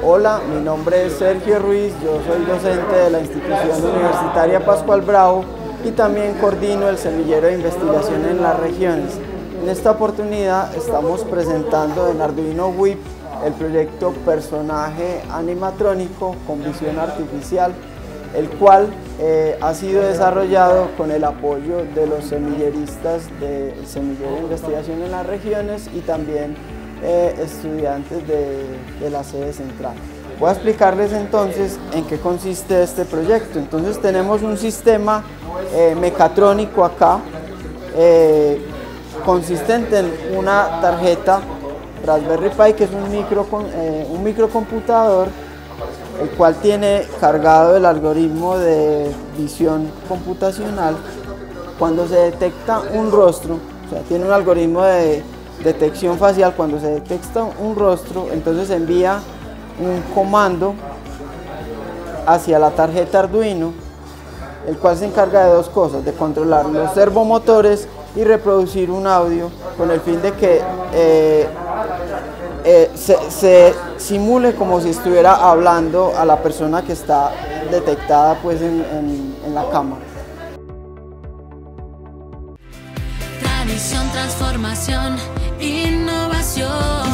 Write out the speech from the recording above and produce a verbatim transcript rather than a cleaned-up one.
Hola, mi nombre es Sergio Ruiz, yo soy docente de la institución universitaria Pascual Bravo y también coordino el semillero de investigación en las regiones. En esta oportunidad estamos presentando en Arduino Whip el proyecto Personaje Animatrónico con Visión Artificial, el cual eh, ha sido desarrollado con el apoyo de los semilleristas del semillero de investigación en las regiones y también eh, estudiantes de, de la sede central. Voy a explicarles entonces en qué consiste este proyecto. Entonces tenemos un sistema eh, mecatrónico acá, eh, consistente en una tarjeta Raspberry Pi, que es un, micro, eh, un microcomputador, el cual tiene cargado el algoritmo de visión computacional. Cuando se detecta un rostro, o sea, tiene un algoritmo de detección facial. Cuando se detecta un rostro, entonces envía un comando hacia la tarjeta Arduino, el cual se encarga de dos cosas: de controlar los servomotores y reproducir un audio con el fin de que eh, eh, se, se simule como si estuviera hablando a la persona que está detectada pues en, en, en la cámara. Tradición, transformación, innovación.